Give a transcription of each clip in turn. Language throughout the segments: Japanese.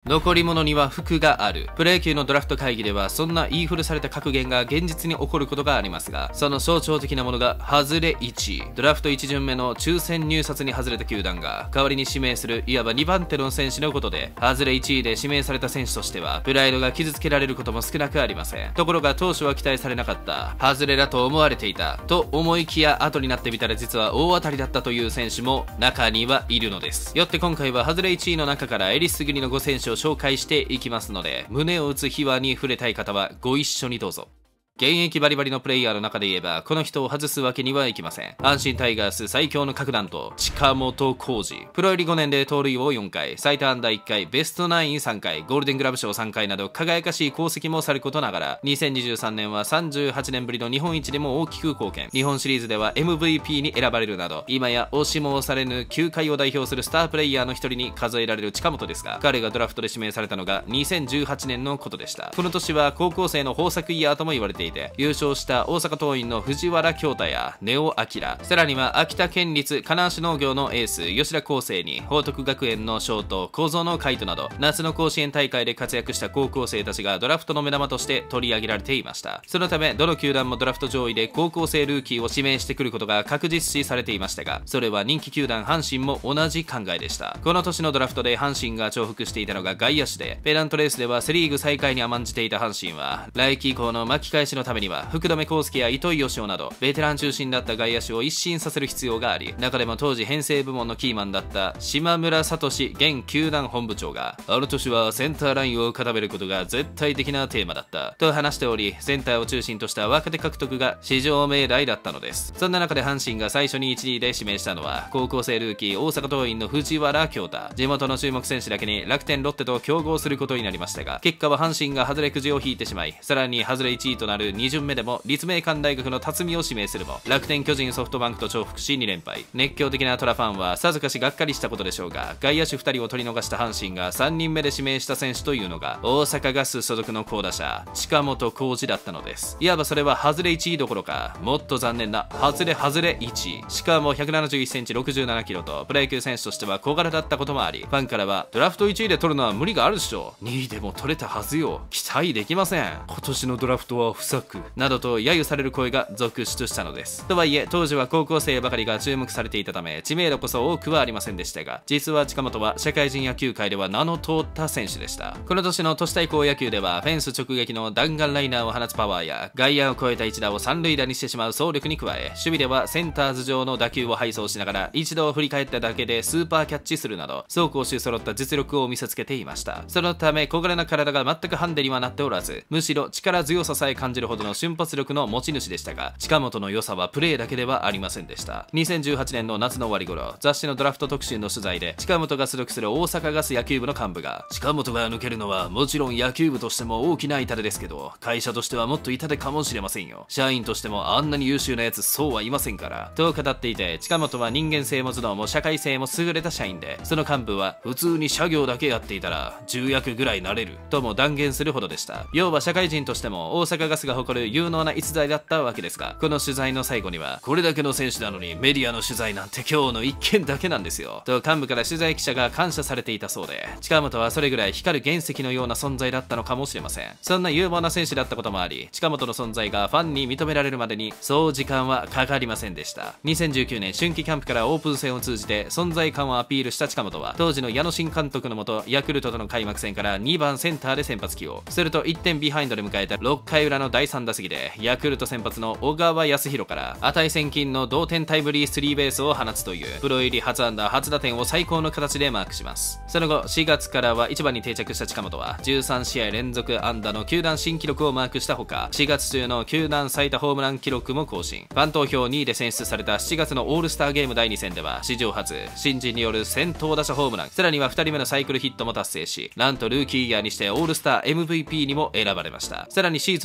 残り物には福がある。プロ野球のドラフト会議ではそんな言い古された格言が現実に起こることがありますが、その象徴的なものが外れ1位。ドラフト1巡目の抽選入札に外れた球団が代わりに指名するいわば2番手の選手のことで、外れ1位で指名された選手としてはプライドが傷つけられることも少なくありません。ところが当初は期待されなかった、外れだと思われていたと思いきや、後になってみたら実は大当たりだったという選手も中にはいるのです。よって今回は外れ1位の中からえりすぐりの5選手を紹介していきますので、胸を打つ秘話に触れたい方はご一緒にどうぞ。現役バリバリのプレイヤーの中で言えばこの人を外すわけにはいきません。阪神タイガース最強の核弾頭近本光司。プロ入り5年で盗塁を4回、最多安打1回、ベストナイン3回、ゴールデングラブ賞3回など輝かしい功績もさることながら、2023年は38年ぶりの日本一でも大きく貢献。日本シリーズでは MVP に選ばれるなど、今や押しも押されぬ球界を代表するスタープレイヤーの一人に数えられる近本ですが、彼がドラフトで指名されたのが2018年のことでした。この年は高校生の豊作イヤーとも言われていて、優勝した大阪桐蔭の藤原恭太や根尾明、さらには秋田県立金足農業のエース吉田康生に報徳学園のショート小園海斗など、夏の甲子園大会で活躍した高校生たちがドラフトの目玉として取り上げられていました。そのためどの球団もドラフト上位で高校生ルーキーを指名してくることが確実視されていましたが、それは人気球団阪神も同じ考えでした。この年のドラフトで阪神が重複していたのが外野手で、ペナントレースではセリーグ最下位に甘んじていた阪神は来季以降の巻き返しのためには福留孝介や糸井嘉男などベテラン中心だった外野手を一新させる必要があり、中でも当時編成部門のキーマンだった島村聡現球団本部長が、あの年はセンターラインを固めることが絶対的なテーマだったと話しており、センターを中心とした若手獲得が至上命題だったのです。そんな中で阪神が最初に1位で指名したのは高校生ルーキー大阪桐蔭の藤原恭太。地元の注目選手だけに楽天ロッテと競合することになりましたが、結果は阪神が外れくじを引いてしまい、さらに外れ1位となる2巡目でも立命館大学の辰巳を指名するも、楽天巨人ソフトバンクと重複し2連敗。熱狂的なトラファンはさぞかしがっかりしたことでしょうが、外野手2人を取り逃した阪神が3人目で指名した選手というのが大阪ガス所属の好打者近本光司だったのです。いわばそれは外れ1位どころか、もっと残念な外れ1位。しかも171センチ67キロとプロ野球選手としては小柄だったこともあり、ファンからはドラフト1位で取るのは無理があるでしょ、2位でも取れたはずよ、期待できません、今年のドラフトは不作などと揶揄される声が続出したのです。とはいえ当時は高校生ばかりが注目されていたため知名度こそ多くはありませんでしたが、実は近本は社会人野球界では名の通った選手でした。この年の都市対抗野球ではフェンス直撃の弾丸ライナーを放つパワーや外野を越えた一打を三塁打にしてしまう走力に加え、守備ではセンター頭上の打球を配送しながら一度振り返っただけでスーパーキャッチするなど、走攻守揃った実力を見せつけていました。そのため小柄な体が全くハンデにはなっておらず、むしろ力強ささえ感じるほどの瞬発力の持ち主でしたが、近本の良さはプレーだけではありませんでした。2018年の夏の終わり頃、雑誌のドラフト特集の取材で近本が所属する大阪ガス野球部の幹部が、近本が抜けるのはもちろん野球部としても大きな痛手ですけど、会社としてはもっと痛手かもしれませんよ、社員としてもあんなに優秀なやつそうはいませんからと語っていて、近本は人間性も頭脳も社会性も優れた社員で、その幹部は普通に社業だけやっていたら重役ぐらいなれるとも断言するほどでした。要は社会人としても大阪ガスが誇る有能な逸材だったわけですが、この取材の最後には、これだけの選手なのにメディアの取材なんて今日の1件だけなんですよと幹部から取材記者が感謝されていたそうで、近本はそれぐらい光る原石のような存在だったのかもしれません。そんな有望な選手だったこともあり、近本の存在がファンに認められるまでにそう時間はかかりませんでした。2019年春季キャンプからオープン戦を通じて存在感をアピールした近本は、当時の矢野新監督のもとヤクルトとの開幕戦から2番センターで先発起用すると、1点ビハインドで迎えた6回裏の第3打席でヤクルト先発の小川康弘から値千金の同点タイムリースリーベースを放つというプロ入り初安打初打点を最高の形でマークします。その後4月からは1番に定着した近本は13試合連続安打の球団新記録をマークしたほか、4月中の球団最多ホームラン記録も更新。ファン投票2位で選出された7月のオールスターゲーム第2戦では史上初新人による先頭打者ホームラン、さらには2人目のサイクルヒットも達成し、なんとルーキーイヤーにしてオールスター MVP にも選ばれました。さらにシーズンでは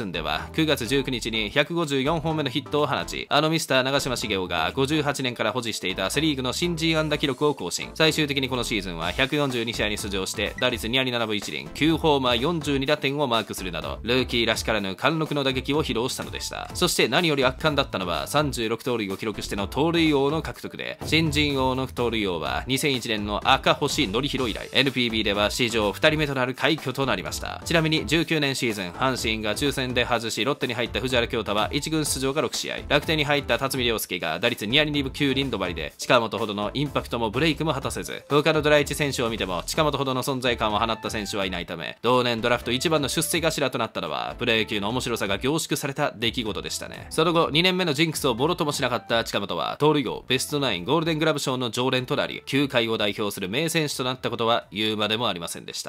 は9月19日に154本目のヒットを放ち、あのミスター長嶋茂雄が58年から保持していたセリーグの新人安打記録を更新。最終的にこのシーズンは142試合に出場して打率2割7分1厘、9ホーマー42打点をマークするなど、ルーキーらしからぬ貫禄の打撃を披露したのでした。そして何より圧巻だったのは36盗塁を記録しての盗塁王の獲得で、新人王の盗塁王は2001年の赤星憲広以来 NPB では史上2人目となる快挙となりました。ちなみに19年シーズン、阪神が抽選で外しロッテに入った藤原恭太は1軍出場が6試合、楽天に入った辰巳涼介が打率2割2分9厘止まりで、近本ほどのインパクトもブレイクも果たせず、他のドラ1選手を見ても近本ほどの存在感を放った選手はいないため、同年ドラフト1番の出世頭となったのはプロ野球の面白さが凝縮された出来事でしたね。その後2年目のジンクスをボロともしなかった近本は盗塁王、ベストナイン、ゴールデングラブ賞の常連となり、球界を代表する名選手となったことは言うまでもありませんでした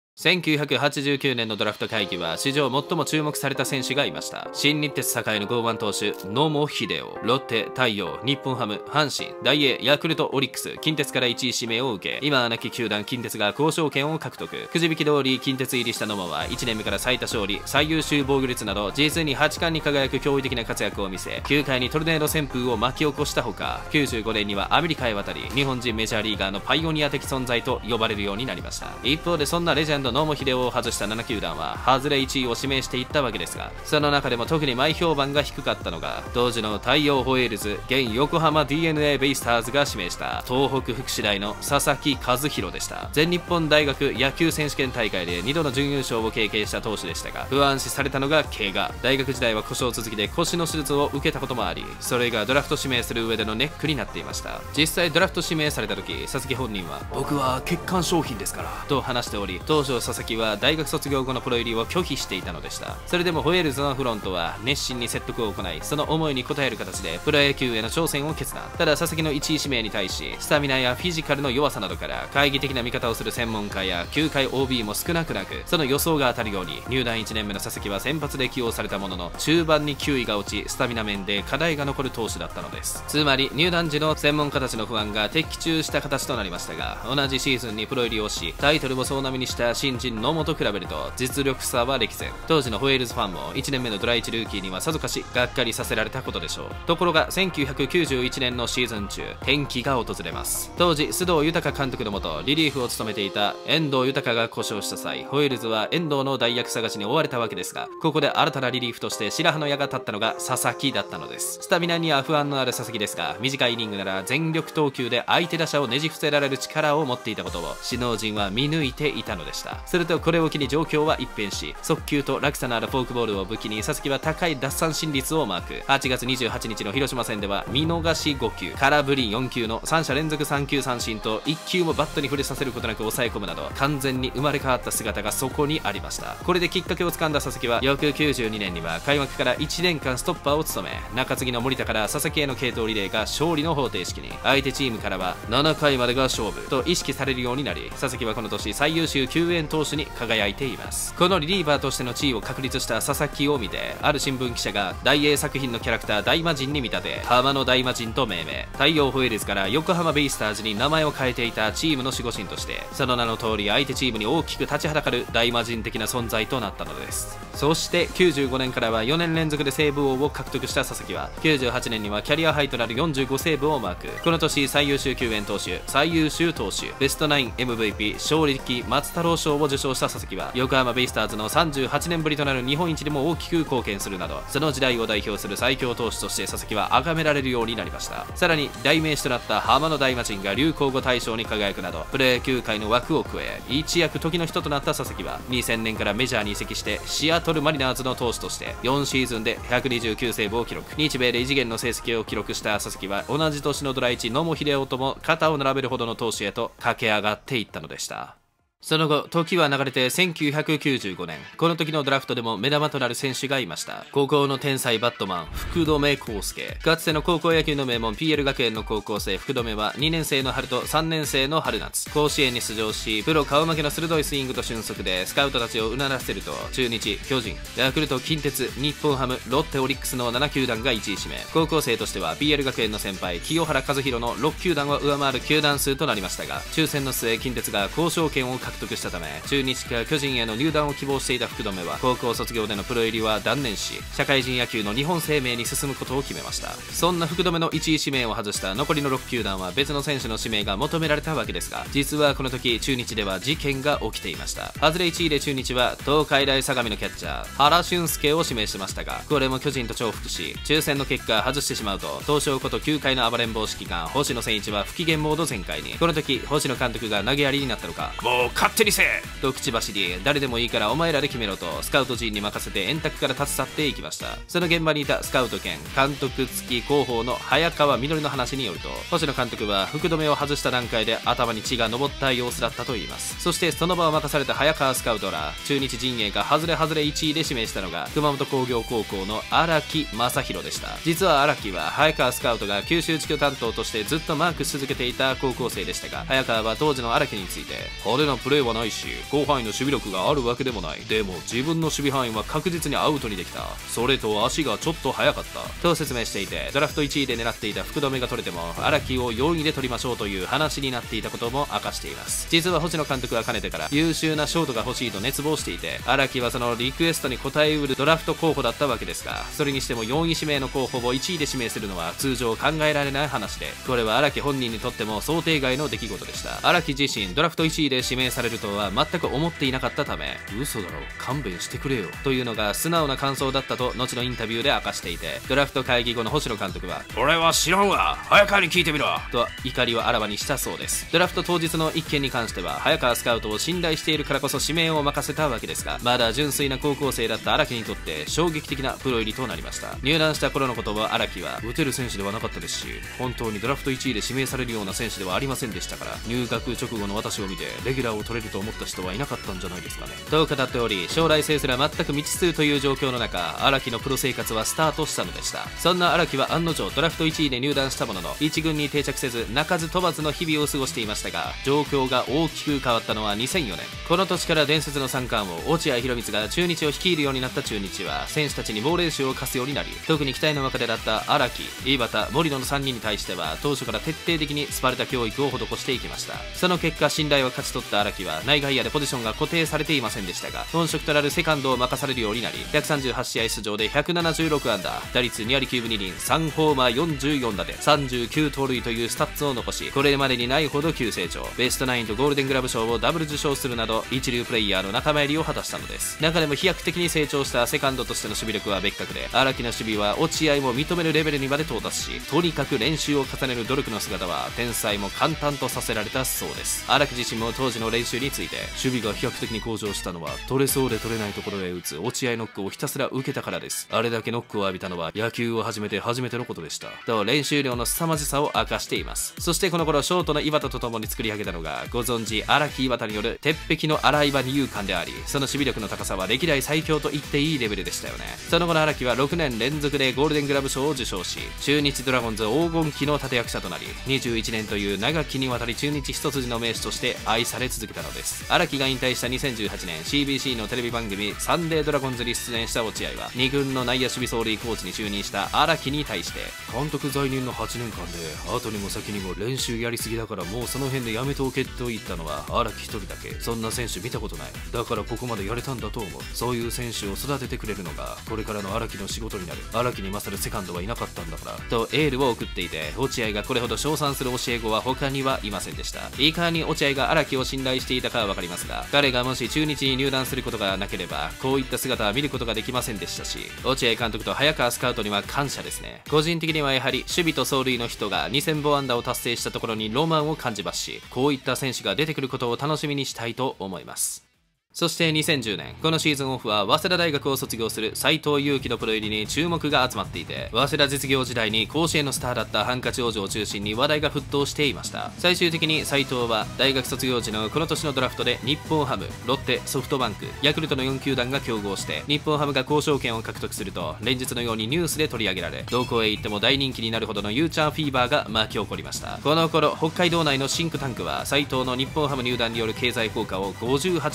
。1989年のドラフト会議は史上最も注目された選手がいました。新日鉄栄の剛腕投手野茂英雄、ロッテ、太陽、日本ハム、阪神、ダイエー、ヤクルト、オリックス、近鉄から1位指名を受け、今は亡き球団近鉄が交渉権を獲得。くじ引き通り近鉄入りした野茂は1年目から最多勝利、最優秀防御率など実に8冠に輝く驚異的な活躍を見せ、球界にトルネード旋風を巻き起こしたほか、95年にはアメリカへ渡り、日本人メジャーリーガーのパイオニア的存在と呼ばれるようになりました。一方でそんなレジェンド野茂英雄を外した7球団は外れ1位を指名していったわけですが、その中でも特に前評判が低かったのが当時の太陽ホエールズ現横浜 DNA ベイスターズが指名した東北福祉大の佐々木和弘でした。全日本大学野球選手権大会で2度の準優勝を経験した投手でしたが、不安視されたのが怪我。大学時代は故障続きで腰の手術を受けたこともあり、それがドラフト指名する上でのネックになっていました。実際ドラフト指名された時、佐々木本人は僕は欠陥商品ですからと話しており、当初佐々木は大学卒業後のプロ入りを拒否していたのでした。それでもホエールズのフロントは熱心に説得を行い、その思いに応える形でプロ野球への挑戦を決断。ただ佐々木の1位指名に対し、スタミナやフィジカルの弱さなどから懐疑的な見方をする専門家や球界 OB も少なくなく、その予想が当たるように入団1年目の佐々木は先発で起用されたものの、中盤に球威が落ち、スタミナ面で課題が残る投手だったのです。つまり入団時の専門家たちの不安が的中した形となりましたが、同じシーズンにプロ入りをし、タイトルも総なみにした新人野茂と比べると実力差は歴然。当時のホエールズファンも1年目のドラ1ルーキーにはさぞかしがっかりさせられたことでしょう。ところが1991年のシーズン中、転機が訪れます。当時須藤豊監督のもとリリーフを務めていた遠藤豊が故障した際、ホエールズは遠藤の代役探しに追われたわけですが、ここで新たなリリーフとして白羽の矢が立ったのが佐々木だったのです。スタミナには不安のある佐々木ですが、短いイニングなら全力投球で相手打者をねじ伏せられる力を持っていたことを首脳陣は見抜いていたのでした。するとこれを機に状況は一変し、速球と落差のあるフォークボールを武器に佐々木は高い奪三振率をマーク。8月28日の広島戦では見逃し5球、空振り4球の3者連続3球三振と1球もバットに触れさせることなく抑え込むなど、完全に生まれ変わった姿がそこにありました。これできっかけをつかんだ佐々木は翌92年には開幕から1年間ストッパーを務め、中継ぎの森田から佐々木への継投リレーが勝利の方程式に、相手チームからは7回までが勝負と意識されるようになり、佐々木はこの年最優秀救援投手に輝いています。このリリーバーとしての地位を確立した佐々木を見て、ある新聞記者が大英作品のキャラクター大魔神に見立て、浜の大魔神と命名。太陽ホエールズから横浜ベイスターズに名前を変えていたチームの守護神として、その名の通り相手チームに大きく立ちはだかる大魔神的な存在となったのです。そして95年からは4年連続でセーブ王を獲得した佐々木は、98年にはキャリアハイとなる45セーブをマーク。この年最優秀救援投手、最優秀投手、ベストナイン MVP、勝力松太郎賞を受賞した佐々木は、横浜ベイスターズの38年ぶりとなる日本一にも大きく貢献するなど、その時代を代表する最強投手として佐々木は崇められるようになりました。さらに代名詞となった浜の大魔神が流行語大賞に輝くなど、プロ野球界の枠を超え一躍時の人となった佐々木は、2000年からメジャーに移籍してシアトルマリナーズの投手として4シーズンで129セーブを記録。日米で異次元の成績を記録した佐々木は、同じ年のドラ1野茂英雄とも肩を並べるほどの投手へと駆け上がっていったのでした。その後、時は流れて1995年、この時のドラフトでも目玉となる選手がいました。高校の天才バットマン、福留孝介。かつての高校野球の名門 PL 学園の高校生福留は2年生の春と3年生の春夏、甲子園に出場し、プロ顔負けの鋭いスイングと俊足でスカウトたちをうならせると、中日、巨人、ヤクルト、近鉄、日本ハム、ロッテ、オリックスの7球団が1位指名。高校生としては PL 学園の先輩、清原和博の6球団を上回る球団数となりましたが、抽選の末、近鉄が交渉権を獲獲得したため、中日か巨人への入団を希望していた福留は高校卒業でのプロ入りは断念し、社会人野球の日本生命に進むことを決めました。そんな福留の1位指名を外した残りの6球団は別の選手の指名が求められたわけですが、実はこの時中日では事件が起きていました。外れ1位で中日は東海大相模のキャッチャー原俊介を指名しましたが、これも巨人と重複し、抽選の結果外してしまうと、東証こと9回の暴れん坊指揮官星野千一は不機嫌モード全開に。この時星野監督が投げやりになったのか、もう勝手にせえと口走り、誰でもいいからお前らで決めろとスカウト陣に任せて円卓から立ち去っていきました。その現場にいたスカウト兼監督付き広報の早川実の話によると、星野監督は福留を外した段階で頭に血が上った様子だったといいます。そしてその場を任された早川スカウトら中日陣営が外れ1位で指名したのが熊本工業高校の荒木正弘でした。実は荒木は早川スカウトが九州地区担当としてずっとマークし続けていた高校生でしたが、早川は当時の荒木について、派手なプレーはないし広範囲の守備力があるわけでもない、でも自分の守備範囲は確実にアウトにできた、それと足がちょっと速かったと説明していて、ドラフト1位で狙っていた福留が取れても荒木を4位で取りましょうという話になっていたことも明かしています。実は星野監督はかねてから優秀なショートが欲しいと熱望していて、荒木はそのリクエストに応えうるドラフト候補だったわけですが、それにしても4位指名の候補を1位で指名するのは通常考えられない話で、これは荒木本人にとっても想定外の出来事でした。荒木自身ドラフト1位で指名されるとは全く思っていなかったため、嘘だろ勘弁してくれよというのが素直な感想だったと後のインタビューで明かしていて、ドラフト会議後の星野監督は俺は知らんわ、早川に聞いてみろと怒りをあらわにしたそうです。ドラフト当日の一件に関しては早川スカウトを信頼しているからこそ指名を任せたわけですが、まだ純粋な高校生だった荒木にとって衝撃的なプロ入りとなりました。入団した頃のことを荒木は打てる選手ではなかったですし、本当にドラフト1位で指名されるような選手ではありませんでしたから、入学直後の私を見てレギュラーを取れると思った人はいなかったんじゃないですかねと語っており、将来性すら全く未知数という状況の中、荒木のプロ生活はスタートしたのでした。そんな荒木は案の定ドラフト1位で入団したものの1軍に定着せず鳴かず飛ばずの日々を過ごしていましたが、状況が大きく変わったのは2004年。この年から伝説の三冠王落合博満が中日を率いるようになった中日は選手たちに猛練習を課すようになり、特に期待の若手だった荒木、井端、森野の3人に対しては当初から徹底的にスパルタ教育を施していきました。その結果信頼を勝ち取った荒木は内外野でポジションが固定されていませんでしたが、本職となるセカンドを任されるようになり、138試合出場で176安打、打率2割9分2厘、3ホーマー44打点、39盗塁というスタッツを残し、これまでにないほど急成長、ベストナインとゴールデングラブ賞をダブル受賞するなど一流プレイヤーの仲間入りを果たしたのです。中でも飛躍的に成長したセカンドとしての守備力は別格で、荒木の守備は落合も認めるレベルにまで到達し、とにかく練習を重ねる努力の姿は天才も簡単とさせられたそうです。荒木自身も当時の練習について、守備が飛躍的に向上したのは取れそうで取れないところへ打つ落合ノックをひたすら受けたからです。あれだけノックを浴びたのは野球を始めて初めてのことでしたと練習量の凄まじさを明かしています。そしてこの頃ショートの井端と共に作り上げたのがご存知荒木井端による鉄壁の荒井場二遊間であり、その守備力の高さは歴代最強と言っていいレベルでしたよね。その後の荒木は6年連続でゴールデングラブ賞を受賞し、中日ドラゴンズ黄金期の立役者となり、21年という長きにわたり中日一筋の名手として愛され続けたのです。荒木が引退した2018年 CBC のテレビ番組サンデードラゴンズに出演した落合は2軍の内野守備走塁コーチに就任した荒木に対して、監督在任の8年間で後にも先にも練習やりすぎだからもうその辺でやめておけと言ったのは荒木一人だけ。そんな選手見たことない、だからここまでやれたんだと思う。そういう選手を育ててくれるのがこれからの荒木の仕事になる。荒木に勝るセカンドはいなかったんだからとエールを送っていて、落合がこれほど称賛する教え子は他にはいませんでした。いかに落合が荒木を信頼していたかは分かりますが、彼がもし中日に入団することがなければこういった姿は見ることができませんでしたし、落合監督と早川スカウトには感謝ですね。個人的にはやはり守備と走塁の人が2000本安打を達成したところにロマンを感じますし、こういった選手が出てくることを楽しみにしたいと思います。そして2010年、このシーズンオフは早稲田大学を卒業する斉藤佑樹のプロ入りに注目が集まっていて、早稲田実業時代に甲子園のスターだったハンカチ王子を中心に話題が沸騰していました。最終的に斉藤は大学卒業時のこの年のドラフトで日本ハム、ロッテ、ソフトバンク、ヤクルトの4球団が競合して、日本ハムが交渉権を獲得すると連日のようにニュースで取り上げられ、どこへ行っても大人気になるほどのユーチャーフィーバーが巻き起こりました。この頃北海道内のシンクタンクは斉藤の日本ハム入団による経済効果を58億円と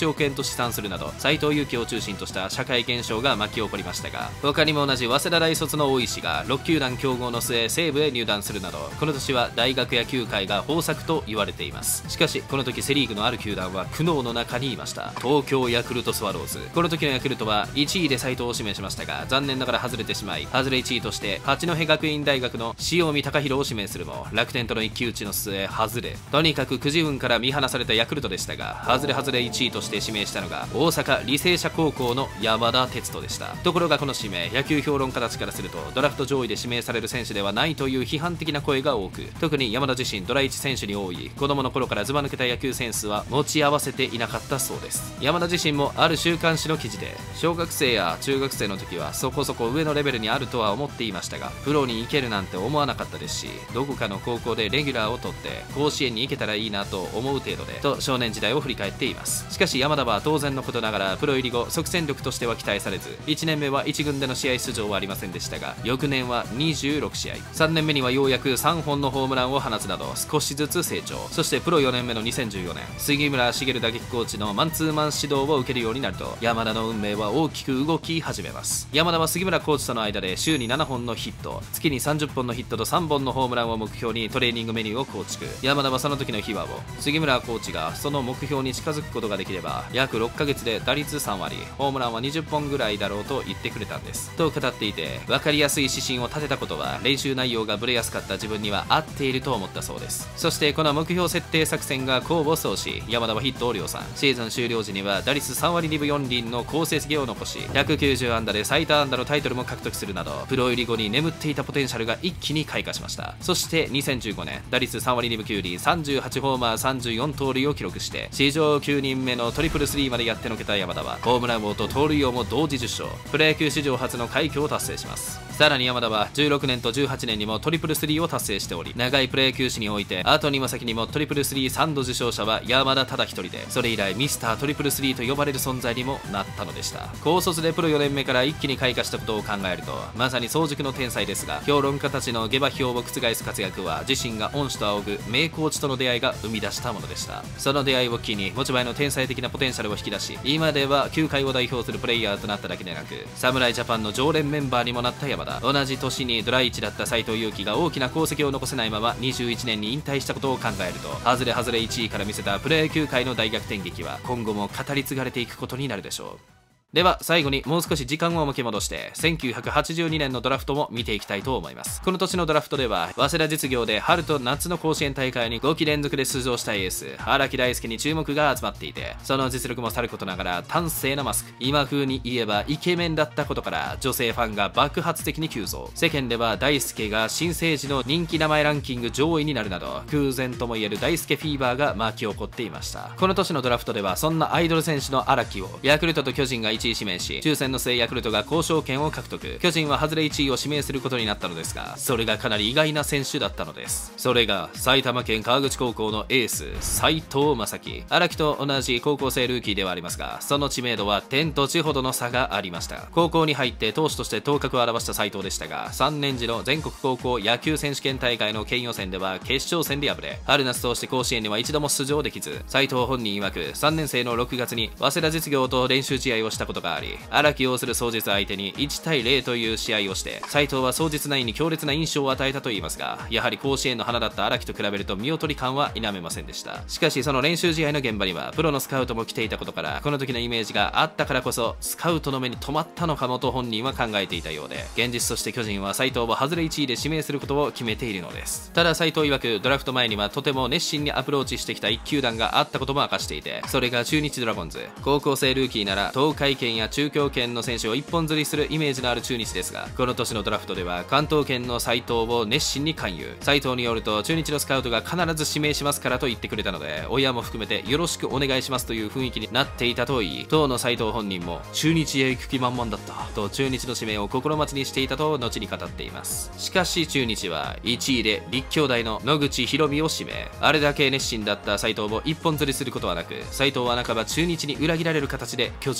試算するなど斎藤佑樹を中心とした社会現象が巻き起こりましたが、他にも同じ早稲田大卒の大石が6球団競合の末西武へ入団するなど、この年は大学野球界が豊作と言われています。しかしこの時セリーグのある球団は苦悩の中にいました。東京ヤクルトスワローズ。この時のヤクルトは1位で斎藤を指名しましたが、残念ながら外れてしまい、外れ1位として八戸学院大学の塩見貴弘を指名するも、楽天との一騎打ちの末外れ、とにかくくじ運から見放されたヤクルトでしたが、外れ1位として指名したのが大阪履正社高校の山田哲人でした。ところがこの指名、野球評論家たちからするとドラフト上位で指名される選手ではないという批判的な声が多く、特に山田自身ドラ1選手に多い子供の頃からずば抜けた野球センスは持ち合わせていなかったそうです。山田自身もある週刊誌の記事で、小学生や中学生の時はそこそこ上のレベルにあるとは思っていましたが、プロに行けるなんて思わなかったですし、どこかの高校でレギュラーを取って甲子園に行けたらいいなと思う程度でと少年時代を振り返っています。しかし山田は当然のことながらプロ入り後即戦力としては期待されず、1年目は1軍での試合出場はありませんでしたが、翌年は26試合、3年目にはようやく3本のホームランを放つなど少しずつ成長。そしてプロ4年目の2014年、杉村茂打撃コーチのマンツーマン指導を受けるようになると、山田の運命は大きく動き始めます。山田は杉村コーチとの間で週に7本のヒット、月に30本のヒットと3本のホームランを目標にトレーニングメニューを構築。山田はその時の秘話を、杉村コーチがその目標に近づくことができれば約6ヶ月で打率3割、ホームランは20本ぐらいだろうと言ってくれたんですと語っていて、分かりやすい指針を立てたことは練習内容がブレやすかった自分には合っていると思ったそうです。そしてこの目標設定作戦が功を奏し、山田はヒットを量産。シーズン終了時には打率3割2分4厘の好成績を残し、190安打で最多安打のタイトルも獲得するなど、プロ入り後に眠っていたポテンシャルが一気に開花しました。そして2015年、打率3割2分9厘、38ホーマー34盗塁を記録して、史上9人目のトリプルスリーまでやってのけた山田はホームラン王と盗塁王も同時受賞、プロ野球史上初の快挙を達成します。さらに山田は16年と18年にもトリプルスリーを達成しており、長いプロ野球史において後にも先にもトリプルスリー3度受賞者は山田ただ一人で、それ以来ミスタートリプルスリーと呼ばれる存在にもなったのでした。高卒でプロ4年目から一気に開花したことを考えると、まさに早熟の天才ですが、評論家たちの下馬評を覆す活躍は自身が恩師と仰ぐ名コーチとの出会いが生み出したものでした。その出会いを機に持ち前の天才的なポテンシャルを引き出し、今では球界を代表するプレイヤーとなっただけでなく、侍ジャパンの常連メンバーにもなった山田。同じ年にドラ1だった斎藤佑樹が大きな功績を残せないまま21年に引退したことを考えると、外れ1位から見せたプロ野球界の大逆転劇は今後も語り継がれていくことになるでしょう。では最後にもう少し時間を巻き戻して1982年のドラフトも見ていきたいと思います。この年のドラフトでは早稲田実業で春と夏の甲子園大会に5期連続で出場したエース荒木大輔に注目が集まっていて、その実力もさることながら端正なマスク、今風に言えばイケメンだったことから女性ファンが爆発的に急増。世間では大輔が新生児の人気名前ランキング上位になるなど、空前ともいえる大輔フィーバーが巻き起こっていました。この年のドラフトではそんなアイドル選手の荒木をヤクルトと巨人が1位指名し、抽選の末ヤクルトが交渉権を獲得、巨人は外れ1位を指名することになったのですが、それがかなり意外な選手だったのです。それが埼玉県川口高校のエース斉藤正樹。荒木と同じ高校生ルーキーではありますが、その知名度は天と地ほどの差がありました。高校に入って投手として頭角を現した斉藤でしたが、3年時の全国高校野球選手権大会の県予選では決勝戦で敗れ、春夏通して甲子園には一度も出場できず、斉藤本人曰く3年生の6月に早稲田実業と練習試合をしたことがあり、荒木擁する双日相手に1対0という試合をして、斉藤は双日ナインに強烈な印象を与えたといいますが、やはり甲子園の花だった荒木と比べると見劣り感は否めませんでした。しかしその練習試合の現場にはプロのスカウトも来ていたことから、この時のイメージがあったからこそスカウトの目に留まったのかもと本人は考えていたようで、現実として巨人は斉藤を外れ1位で指名することを決めているのです。ただ斉藤曰くドラフト前にはとても熱心にアプローチしてきた1球団があったことも明かしていて、それが中日ドラゴンズ。高校生ルーキーなら東海圏や中京圏の選手を一本釣りするイメージのある中日ですが、この年のドラフトでは関東圏の斉藤を熱心に勧誘。斉藤によると中日のスカウトが必ず指名しますからと言ってくれたので、親も含めてよろしくお願いしますという雰囲気になっていたといい、当の斉藤本人も中日へ行く気満々だったと中日の指名を心待ちにしていたと後に語っています。しかし中日は1位で立教大の野口博美を指名。あれだけ熱心だった斉藤を一本釣りすることはなく、斉藤は半ば中日に裏切られる形で巨人へ入団。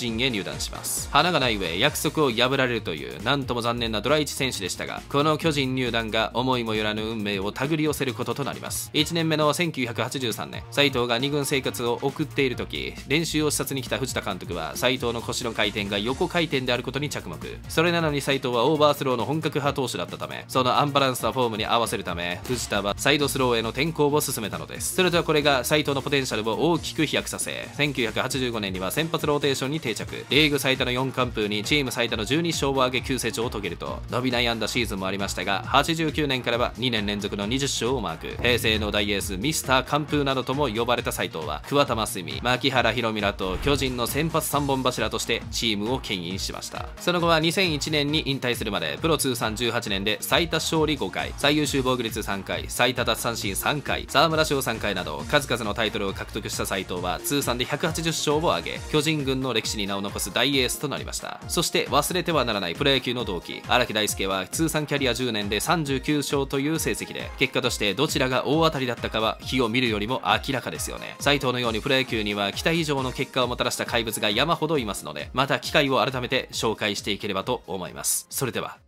団します。花がない上約束を破られるというなんとも残念なドラ1選手でしたが、この巨人入団が思いもよらぬ運命を手繰り寄せることとなります。1年目の1983年、斉藤が2軍生活を送っている時、練習を視察に来た藤田監督は斉藤の腰の回転が横回転であることに着目。それなのに斉藤はオーバースローの本格派投手だったため、そのアンバランスなフォームに合わせるため藤田はサイドスローへの転向を進めたのです。するとこれが斉藤のポテンシャルを大きく飛躍させ、1985年には先発ローテーションに定着。リーグ最多の4完封にチーム最多の12勝を挙げ急成長を遂げると、伸び悩んだシーズンもありましたが、89年からは2年連続の20勝をマーク。平成の大エースミスター完封などとも呼ばれた斉藤は桑田真澄、牧原大海らと巨人の先発3本柱としてチームを牽引しました。その後は2001年に引退するまでプロ通算18年で最多勝利5回、最優秀防御率3回、最多奪三振3回、沢村賞3回など数々のタイトルを獲得した斉藤は通算で180勝を挙げ、巨人軍の歴史に名を残す大エースとなりました。そして忘れてはならないプロ野球の同期荒木大輔は通算キャリア10年で39勝という成績で、結果としてどちらが大当たりだったかは火を見るよりも明らかですよね。斉藤のようにプロ野球には期待以上の結果をもたらした怪物が山ほどいますので、また機会を改めて紹介していければと思います。それでは。